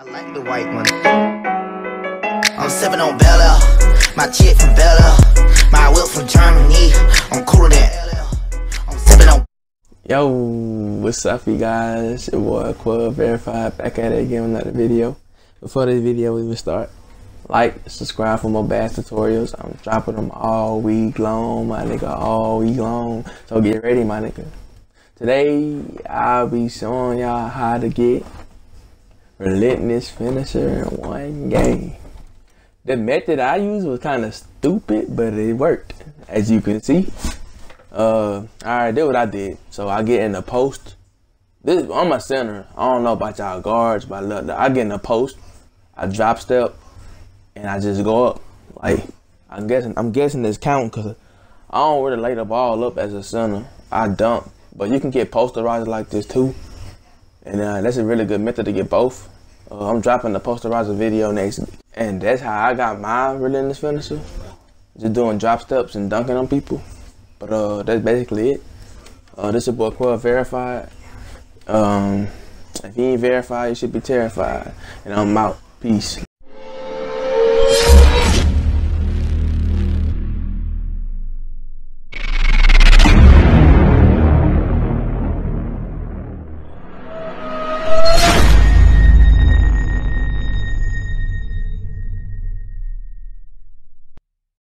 like the white one. I'm sipping on Bella, my chick from Bella, my whip from Germany. I'm cooler than LL. I'm sipping on. Yo, what's up, you guys? Your boy Quub Verified back at it again with another video. Before this video even start, like, subscribe for more bass tutorials. I'm dropping them all week long, my nigga, all week long. So get ready, my nigga. Today, I'll be showing y'all how to get relentless finisher in one game. The method I used was kind of stupid, but it worked, as you can see. Alright, did what I did. So I get in the post. I'm a center. I don't know about y'all guards, but I get in the post. I drop step, and I just go up. Like, I'm guessing this count because I don't really lay the ball up as a center. I dunk, but you can get posterizer like this too. And that's a really good method to get both. I'm dropping the posterizer video next week. And that's how I got my relentless finisher. Just doing drop steps and dunking on people. But that's basically it. This is your boy Quub Verified. If you ain't verified, you should be terrified. And I'm out. Peace.